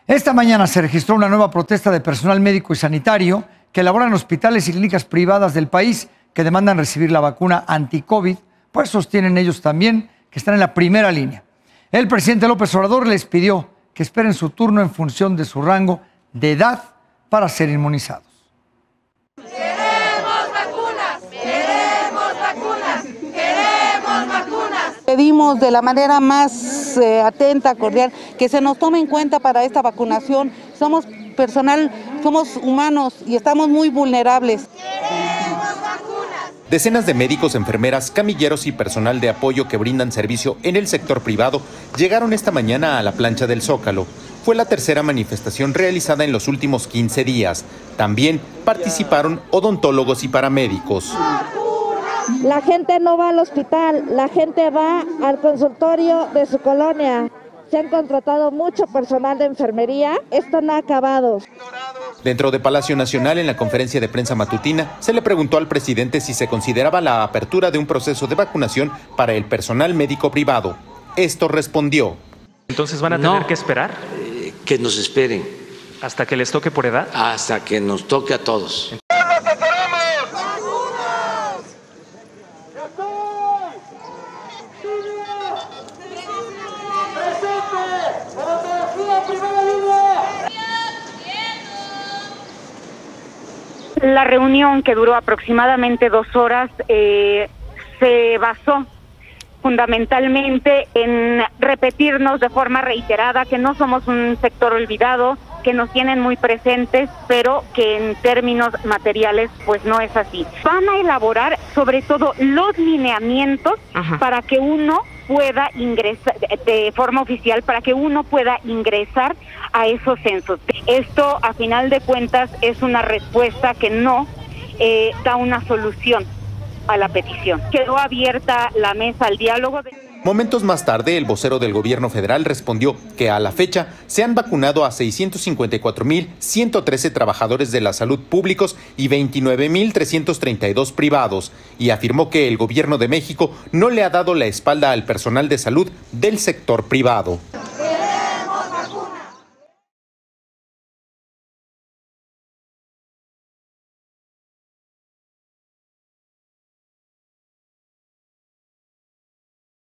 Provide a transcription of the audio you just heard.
Esta mañana se registró una nueva protesta de personal médico y sanitario que labora en hospitales y clínicas privadas del país que demandan recibir la vacuna anti-COVID, pues sostienen ellos también que están en la primera línea. El presidente López Obrador les pidió que esperen su turno en función de su rango de edad para ser inmunizados. ¡Queremos vacunas! ¡Queremos vacunas! ¡Queremos vacunas! Pedimos de la manera más atenta, cordial, que se nos tome en cuenta para esta vacunación. Somos personal, somos humanos y estamos muy vulnerables. ¡Queremos vacunas! Decenas de médicos, enfermeras, camilleros y personal de apoyo que brindan servicio en el sector privado llegaron esta mañana a la plancha del Zócalo. Fue la tercera manifestación realizada en los últimos 15 días. También participaron odontólogos y paramédicos. La gente no va al hospital, la gente va al consultorio de su colonia. Se han contratado mucho personal de enfermería, esto no ha acabado. Dentro de Palacio Nacional, en la conferencia de prensa matutina, se le preguntó al presidente si se consideraba la apertura de un proceso de vacunación para el personal médico privado. Esto respondió. ¿Entonces van a tener que esperar? Que nos esperen. ¿Hasta que les toque por edad? Hasta que nos toque a todos. La reunión, que duró aproximadamente 2 horas, se basó fundamentalmente en repetirnos de forma reiterada que no somos un sector olvidado, que nos tienen muy presentes, pero que en términos materiales pues no es así. Van a elaborar sobre todo los lineamientos para que uno pueda ingresar de forma oficial, para que uno pueda ingresar a esos censos. Esto, a final de cuentas, es una respuesta que no da una solución a la petición. Quedó abierta la mesa al diálogo. Momentos más tarde, el vocero del gobierno federal respondió que a la fecha se han vacunado a 654,113 trabajadores de la salud públicos y 29,332 privados, y afirmó que el gobierno de México no le ha dado la espalda al personal de salud del sector privado.